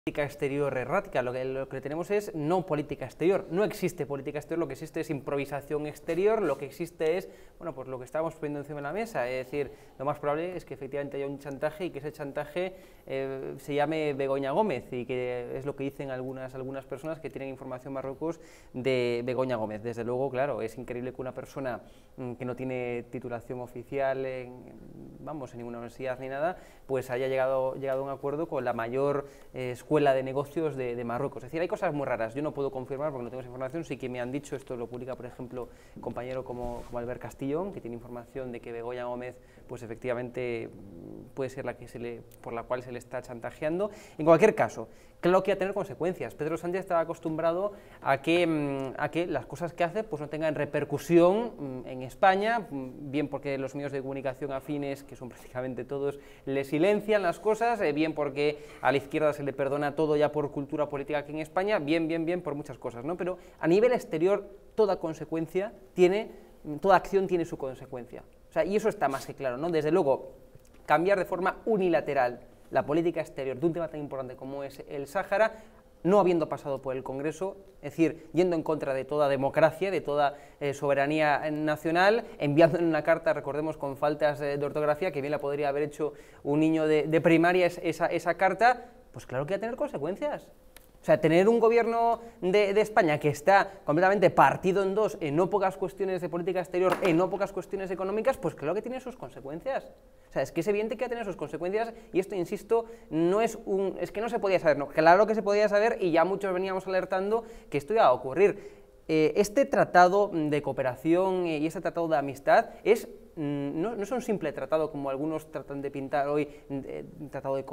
política exterior errática, lo que tenemos es no política exterior, no existe política exterior, lo que existe es improvisación exterior, lo que existe es, bueno, pues lo que estábamos poniendo encima de la mesa, es decir, lo más probable es que efectivamente haya un chantaje y que ese chantaje se llame Begoña Gómez, y que es lo que dicen algunas personas que tienen información Marruecos de Begoña Gómez. Desde luego, claro, es increíble que una persona que no tiene titulación oficial en ninguna universidad ni nada, pues haya llegado a un acuerdo con la mayor escuela de negocios de Marruecos. Es decir, hay cosas muy raras, yo no puedo confirmar porque no tengo esa información, sí que me han dicho, esto lo publica por ejemplo un compañero como Albert Castillón, que tiene información de que Begoña Gómez pues efectivamente puede ser por la cual se le está chantajeando. En cualquier caso, claro que va a tener consecuencias. Pedro Sánchez estaba acostumbrado a que las cosas que hace pues no tengan repercusión en España, bien porque los medios de comunicación afines, que son prácticamente todos, le silencian las cosas, bien porque a la izquierda se le perdona todo ya por cultura política aquí en España, bien por muchas cosas, ¿no? Pero a nivel exterior toda acción tiene su consecuencia. O sea, y eso está más que claro, ¿no? Desde luego, cambiar de forma unilateral la política exterior de un tema tan importante como es el Sáhara, no habiendo pasado por el Congreso, es decir, yendo en contra de toda democracia, de toda soberanía nacional, enviándole una carta, recordemos, con faltas de ortografía, que bien la podría haber hecho un niño de primaria esa carta, pues claro que va a tener consecuencias. O sea, tener un gobierno de España que está completamente partido en dos, en no pocas cuestiones de política exterior, en no pocas cuestiones económicas, pues claro que tiene sus consecuencias. O sea, es que es evidente que va a tener sus consecuencias, y esto, insisto, es que no se podía saber, no, claro que se podía saber, y ya muchos veníamos alertando que esto iba a ocurrir. Este tratado de cooperación y este tratado de amistad no es un simple tratado como algunos tratan de pintar hoy, tratado de